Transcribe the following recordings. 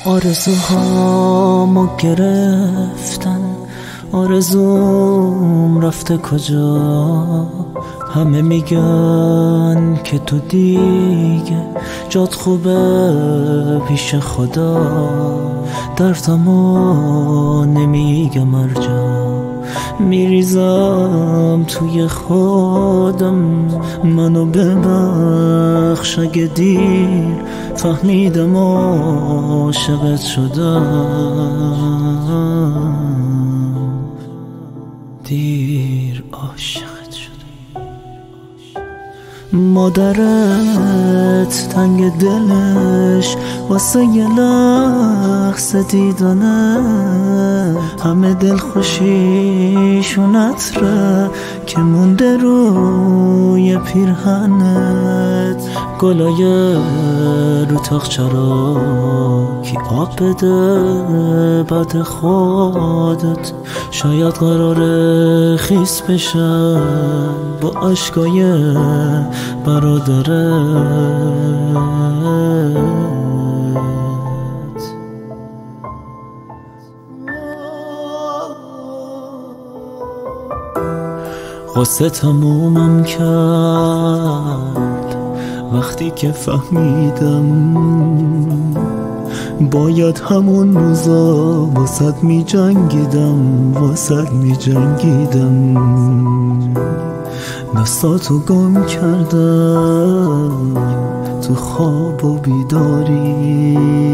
آرزوهامو گرفتن، آرزوم رفته کجا؟ همه میگن که تو دیگه جات خوبه پیش خدا. دردمو نمیگم ارجا، میریزم توی خودم. منو ببخش اگه دیر فهمیدم عاشقت شدم، دیر عاشقت شدم. مادرت تنگ دلش واسه یه لحظه دیدنه، همه دل خوشیشون عطره که مونده روی پیرهنت. گلای رو تاقچه رو کی آب بده بعد خودت؟ شاید قراره خیس بشن با عشقای برادرت. غصه تمومم کرد وقتی که فهمیدم باید همون روزا واسد می جنگیدم، واسد می جنگیدم. دستاتو گم کردم تو خواب و بیداری،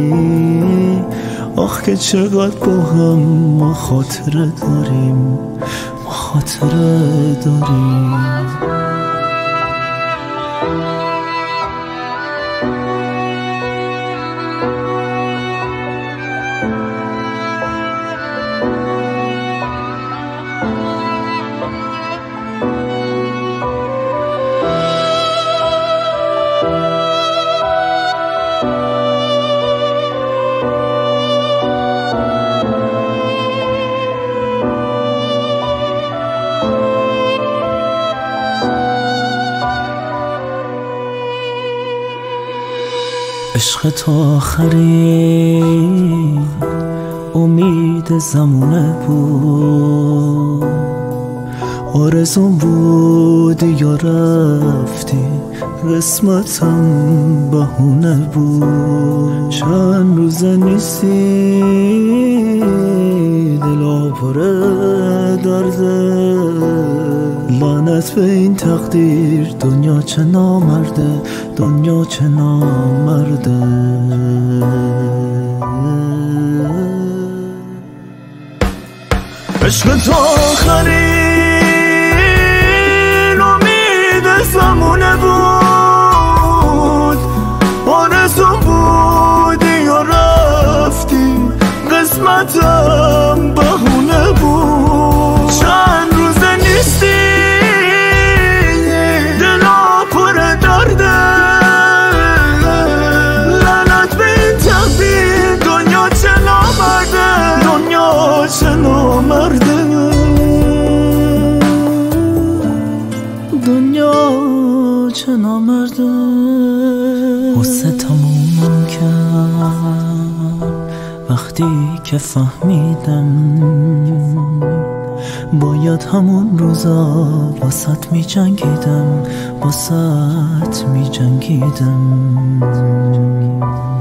آخ که چقدر با هم ما خاطره داریم، ما خاطره داریم. عشق تا آخرین امید زمونه بود، آرزوم بودی یا رفتی قسمتم بهونه بود. چند روزه نیستی دلا پر درده، لعنت به این تقدیر، دنیا چه نامرده، دنیا چه نامرده. عشق تا آخرین امید زمونه بود، آرزو بودی یا رفتی قسمتم بهونه بود. چند روزه نیستی دلا پر درده، لعنت به این تقدیر، دنیا چه نامرده، دنیا چه نامرده، دنیا چه نامرده. غصه تمومم کرد وقتی که فهمیدم باید همون روزا واسط می جنگیدم، واسط می جنگیدم.